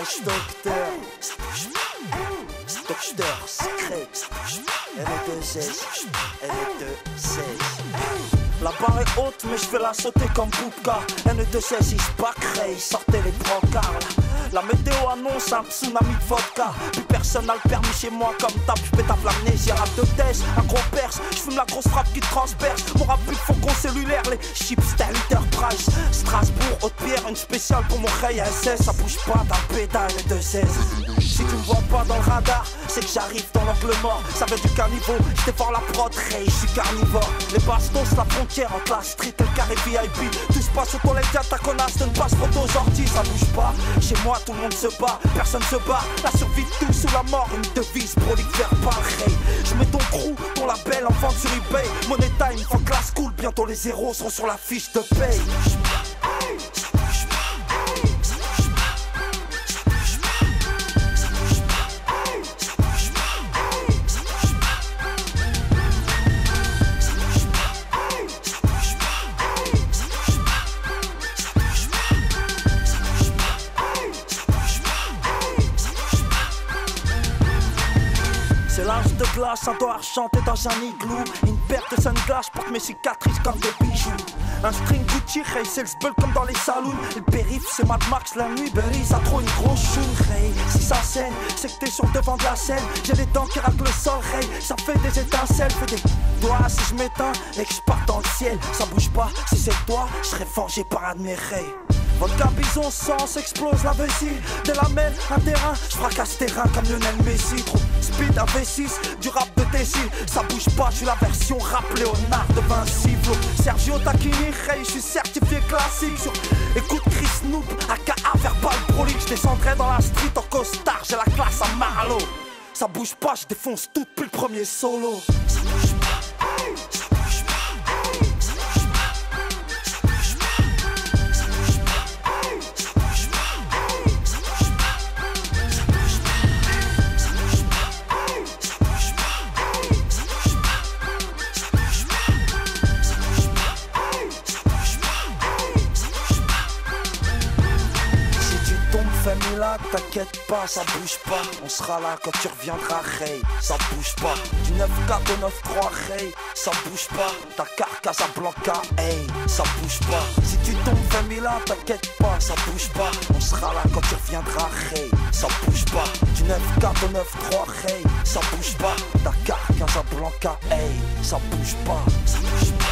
H docteur, docteur secret, N2S, N2S. La barre est haute mais je vais la sauter comme Bouka. N2S il se backerait, sortez les brancards. La météo annonce un tsunami de vodka. Plus personne n'a le permis chez moi comme tape, j'pète à l'amnésie. Rap de test, un gros perse, j'fume la grosse frappe qui transperce. Mon rap plus faucon cellulaire, les chips c'était Enterprise. Strasbourg, Haute-Pierre, une spéciale pour mon rey SS. Ça bouge pas dans le pédale, N2S. Si tu me vois pas dans le radar, c'est que j'arrive dans l'angle mort. Ça veut du caniveau, j'étais fort la prod, Ray, j'suis carnivore. Les bastos, la frontière entre la street et le carré VIP. Tout se passe au toilette, y'a ta connasse de ne pas se photo aux orties. Ça bouge pas, chez moi tout le monde se bat, personne se bat. La survie de tout sous la mort, une devise prolifère par Ray. Je mets ton crew, ton label en vente sur eBay. Money time, faut class cool, bientôt les zéros seront sur la fiche de paye. C'est l'âge de glace, un doigt chanté dans un igloo. Une paire de sunglasses porte mes cicatrices comme des bijoux. Un string Gucci, Ray, c'est le spell comme dans les saloons. Le périph, c'est Mad Max, la nuit, Berry, ça trop une grosse choune, Ray. Si ça saigne, c'est que t'es sur le devant de la scène. J'ai les dents qui raclent le sol, Ray. Ça fait des étincelles, fait des doigts si je m'éteins et que je pars dans le ciel. Ça bouge pas, si c'est toi, je serais vengé par un de mes Ray. Vodka bison sang s'explose la vessie. De la mêle, un terrain, je fracasse terrain comme Lionel Messi. Trop speed, un V6, du rap de Tessie. Ça bouge pas, je suis la version rap Léonard de Vinci. Flo Sergio Tacchini, Ray, je suis certifié classique. Sur écoute Chris Noob, aka verbal prolique. Je descendrai dans la street en costard, j'ai la classe à Marlowe. Ça bouge pas, je défonce tout depuis le premier solo. Ça bouge pas, hey, ça bouge pas. Là, t'inquiète pas, ça bouge pas. On sera là quand tu reviendras, Ray. Ça bouge pas. Du 9-4 au 9-3, Ray. Ça bouge pas. Ta carte Casablanca, hey. Ça bouge pas. Si tu tombes 20 000 ans, t'inquiète pas, ça bouge pas. On sera là quand tu reviendras, Ray. Ça bouge pas. Du 9-4 au 9-3, Ray. Ça bouge pas. Ta carte Casablanca, hey. Ça bouge pas. Ça bouge pas.